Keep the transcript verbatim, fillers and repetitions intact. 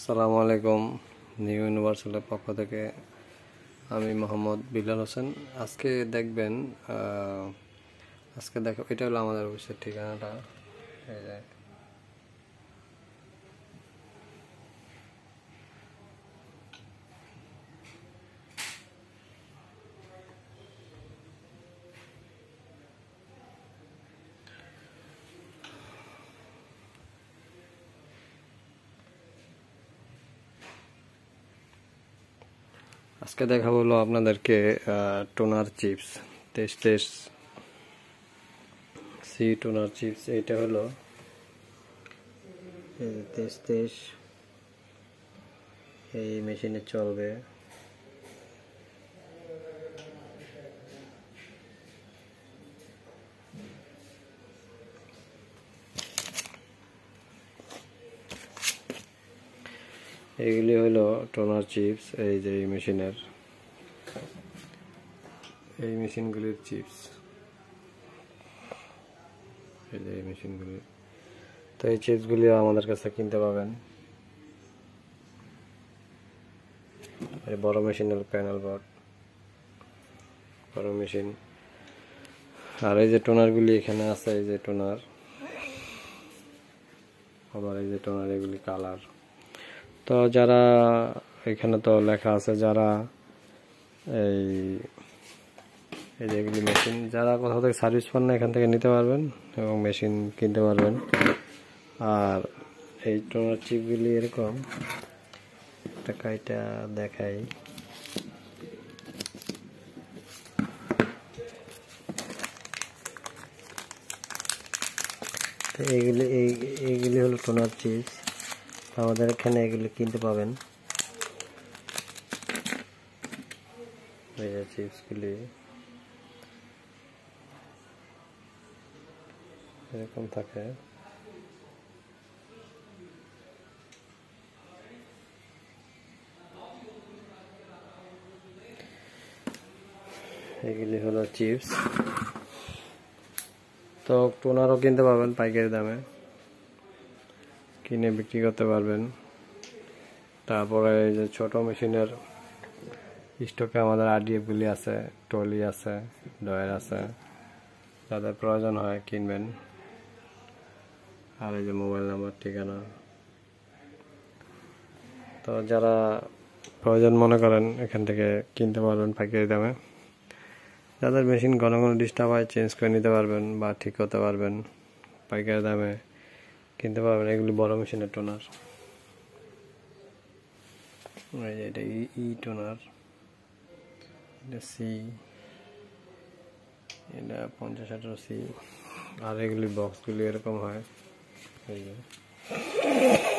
আসসালামু আলাইকুম। নিউ ইউনিভার্সালের পক্ষ থেকে আমি মোহাম্মদ বিলাল হোসেন। আজকে দেখবেন আজকে দেখো এটা হলো আমাদের অফিসের ঠিকানাটা। এই যে আজকে দেখা হলো আপনাদেরকে টোনার চিপস তেইশ তেইশ সি টোনার চিপস। এইটা হলো তেইশ তেইশ, এই মেশিনে চলবে। এইগুলি হলো টোনার চিপস। এই যে এই মেশিনের এই মেশিনগুলির চিপস, এই যে এই মেশিনগুলি। তো এই চিপসগুলি আমাদের কাছে কিনতে পাবেন। এই বড় মেশিনের প্যানেল বোর্ড, বড় মেশিন। আর এই যে টোনারগুলি এখানে আছে, এই যে টোনার, আবার এই যে টোনার, এগুলি কালার। তো যারা এখানে তো লেখা আছে যারা এই এই যেগুলি মেশিন, যারা কোথাও থেকে সার্ভিস পান না এখান থেকে নিতে পারবেন এবং মেশিন কিনতে পারবেন। আর এই টোনার চিপগুলি এরকম একটা কাইটা দেখাই। তো এইগুলি এই এইগুলি হলো টোনার চিপস। আমাদের এখানে এগুলি কিনতে পাবেন। এই যে চিপসগুলি এরকম থাকে। এগুলি হলো চিপস। তো টোনারও কিনতে পারবেন পাইকারি দামে, কিনে বিক্রি করতে পারবেন। তারপরে এই যে ছোট মেশিনের স্টকে আমাদের আরডিএফগুলি আছে, টলি আছে, ডয়ার আছে, যাদের প্রয়োজন হয় কিনবেন। আর এই যে মোবাইল নাম্বার, ঠিকানা। তো যারা প্রয়োজন মনে করেন এখান থেকে কিনতে পারবেন পাইকারি দামে। যাদের মেশিন ঘন ঘন ডিস্টার্ব হয় চেঞ্জ করে নিতে পারবেন বা ঠিক করতে পারবেন, পাইকারি দামে কিনতে পারবেন। এগুলি বড় মেশিনের টোনার। এটা ই টোনার, এটা সি, এটা পঞ্চাশ আঠারো সি। আর এগুলি বক্সগুলি এরকম হয়। এই যে